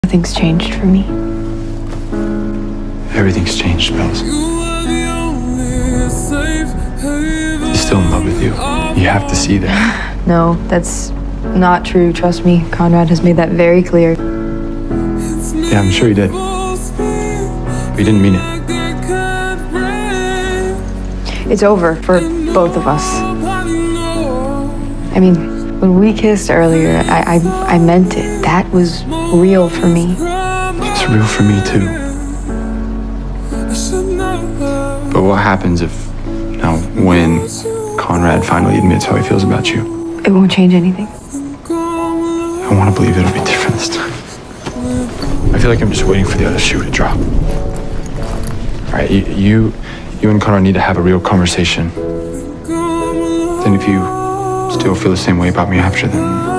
Nothing's changed for me. Everything's changed, Bells. He's still in love with you. You have to see that. No, that's not true. Trust me. Conrad has made that very clear. Yeah, I'm sure he did. But he didn't mean it. It's over for both of us. I mean, when we kissed earlier, I meant it. That was real for me. It's real for me, too. But what happens if, when Conrad finally admits how he feels about you? It won't change anything. I want to believe it'll be different this time. I feel like I'm just waiting for the other shoe to drop. All right, you and Conrad need to have a real conversation. Then if you still feel the same way about me after, then